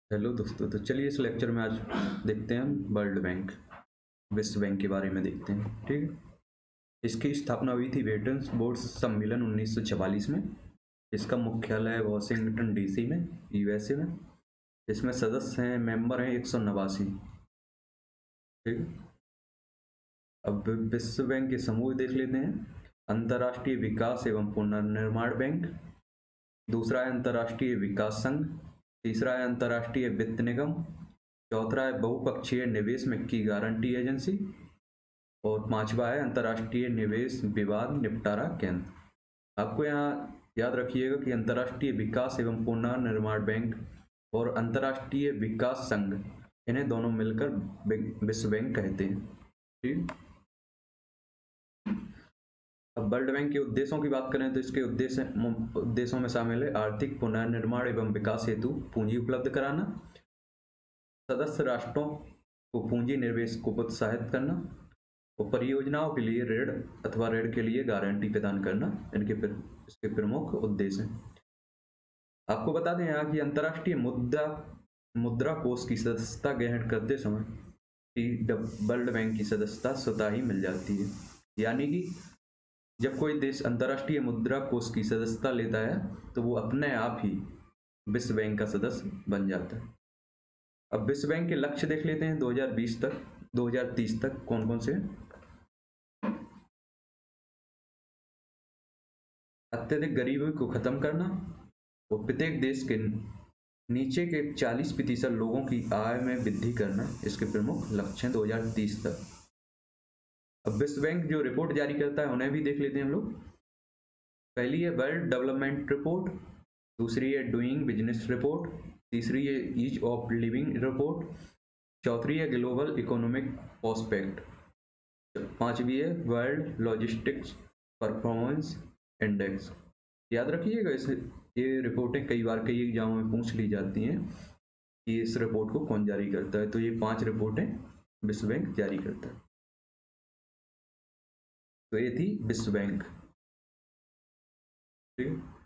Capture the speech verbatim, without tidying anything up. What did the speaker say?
Hello दोस्तों, तो चलिए इस लेक्चर में आज देखते हैं हम वर्ल्ड बैंक, विश्व बैंक के बारे में देखते हैं। ठीक है। इसकी स्थापना हुई थी वेटर्न्स बोर्ड सम्मेलन उन्नीस सौ चवालीस में। इसका मुख्यालय वॉशिंगटन डीसी में, यूएसए में। इसमें सदस्य हैं, मेंबर हैं एक सौ नवासी। ठीक है। अब विश्व बैंक के समूह देख लेते हैं। अंतर्राष्ट्रीय विकास एवं पुनर्निर्माण बैंक, दूसरा है अंतर्राष्ट्रीय विकास संघ, तीसरा है अंतर्राष्ट्रीय वित्त निगम, चौथा है बहुपक्षीय निवेश में की गारंटी एजेंसी, और पांचवा है अंतर्राष्ट्रीय निवेश विवाद निपटारा केंद्र। आपको यहाँ याद रखिएगा कि अंतर्राष्ट्रीय विकास एवं पुनर्निर्माण बैंक और अंतर्राष्ट्रीय विकास संघ, इन्हें दोनों मिलकर विश्व बैंक कहते हैं। ठीक। अब वर्ल्ड बैंक के उद्देश्यों की बात करें तो इसके उद्देश्य उद्देश्यों में शामिल है आर्थिक पुनर्निर्माण एवं विकास हेतु पूंजी उपलब्ध कराना, सदस्य राष्ट्रों को पूंजी निवेश को प्रोत्साहित करना, और परियोजनाओं के लिए ऋण अथवा ऋण के लिए गारंटी प्रदान करना, इनके इसके प्रमुख उद्देश्य हैं। आपको बता दें यहाँ कि अंतर्राष्ट्रीय मुद्रा मुद्रा कोष की सदस्यता ग्रहण करते समय वर्ल्ड बैंक की सदस्यता स्वतः ही मिल जाती है। यानी कि जब कोई देश अंतर्राष्ट्रीय मुद्रा कोष की सदस्यता लेता है तो वो अपने आप ही विश्व बैंक का सदस्य बन जाता है। अब विश्व बैंक के लक्ष्य देख लेते हैं दो हज़ार बीस तक, दो हज़ार तीस तक कौन कौन से। अत्यधिक गरीबी को खत्म करना और प्रत्येक देश के नीचे के चालीस प्रतिशत लोगों की आय में वृद्धि करना, इसके प्रमुख लक्ष्य हैं दो हज़ार तीस तक। अब विश्व बैंक जो रिपोर्ट जारी करता है उन्हें भी देख लेते हैं हम लोग। पहली है वर्ल्ड डेवलपमेंट रिपोर्ट, दूसरी है डूइंग बिजनेस रिपोर्ट, तीसरी है ईज ऑफ लिविंग रिपोर्ट, चौथी है ग्लोबल इकोनॉमिक प्रोस्पेक्ट, पांचवी है वर्ल्ड लॉजिस्टिक्स परफॉर्मेंस इंडेक्स। याद रखिएगा, इस ये रिपोर्टें कई बार कई एग्जामों में पूछ ली जाती हैं कि इस रिपोर्ट को कौन जारी करता है। तो ये पांच रिपोर्टें विश्व बैंक जारी करता है। तो ये थी विश्व बैंक। ठीक है।